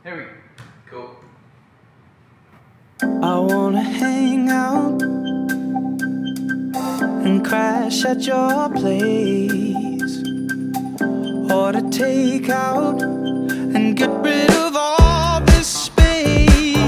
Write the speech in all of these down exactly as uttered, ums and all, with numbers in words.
Here we go. Cool. I wanna hang out and crash at your place, or to take out and get rid of all this space,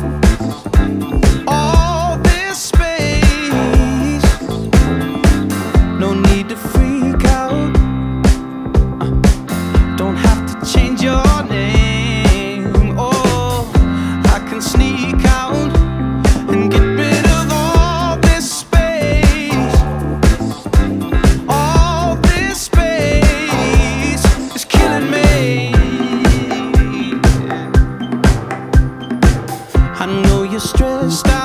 all this space. No need to freak out, uh, don't have to change your name. Oh, I can sneak out and get rid of all this space. All this space is killing me. I know you're stressed out.